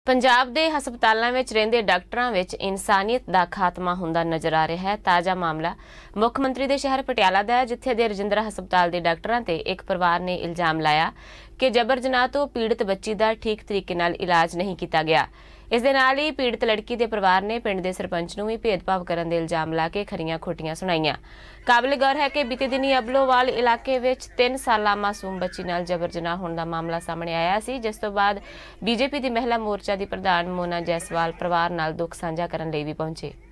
ਪੰਜਾਬ ਦੇ ਹਸਪਤਾਲਾਂ ਵਿੱਚ ਰਹਿੰਦੇ ਡਾਕਟਰਾਂ ਵਿੱਚ ਇਨਸਾਨੀਅਤ ਦਾ ਖਾਤਮਾ ਹੁੰਦਾ ਨਜ਼ਰ ਆ ਰਿਹਾ ਹੈ। ਤਾਜ਼ਾ ਮਾਮਲਾ ਮੁੱਖ ਮੰਤਰੀ ਦੇ ਸ਼ਹਿਰ ਪਟਿਆਲਾ ਦਾ ਹੈ, ਜਿੱਥੇ ਦੇ ਰਜਿੰਦਰਾ ਹਸਪਤਾਲ ਦੇ ਡਾਕਟਰਾਂ ਤੇ ਇੱਕ ਪਰਿਵਾਰ ਨੇ ਇਲਜ਼ਾਮ ਲਾਇਆ ਕਿ ਜਬਰ ਜਨਾਹ ਤੋਂ ਪੀੜਤ ਬੱਚੀ ਦਾ ਠੀਕ ਤਰੀਕੇ ਨਾਲ ਇਲਾਜ ਨਹੀਂ ਕੀਤਾ ਗਿਆ। ਇਸ ਦੇ ਨਾਲ ਹੀ ਪੀੜਤ ਲੜਕੀ ਦੇ ਪਰਿਵਾਰ ਨੇ ਪਿੰਡ ਦੇ ਸਰਪੰਚ ਨੂੰ ਵੀ ਭੇਦਭਾਵ ਕਰਨ ਦੇ ਇਲਜ਼ਾਮ ਲਾ ਕੇ ਖਰੀਆਂ ਖੋਟੀਆਂ ਸੁਣਾਈਆਂ। ਕਾਬਿਲ ਗੌਰ ਹੈ ਕਿ ਬੀਤੇ ਦਿਨੀ ਅਬਲੋਵਾਲ ਇਲਾਕੇ ਵਿੱਚ 3 ਸਾਲਾ ਮਾਸੂਮ ਬੱਚੀ ਨਾਲ ਜਬਰ ਜਨਾਹ ਹੋਣ ਦਾ ਮਾਮਲਾ ਸਾਹਮਣੇ ਆਇਆ ਸੀ, ਜਿਸ ਤੋਂ ਬਾਅਦ ਬੀਜੇਪੀ ਦੀ ਮਹਿਲਾ ਮੋਰਚਾ ਦੀ ਪ੍ਰਧਾਨ ਮੋਨਾ ਜੈਸਵਾਲ ਪਰਿਵਾਰ ਨਾਲ ਦੁੱਖ ਸਾਂਝਾ ਕਰਨ ਲਈ ਵੀ ਪਹੁੰਚੇ।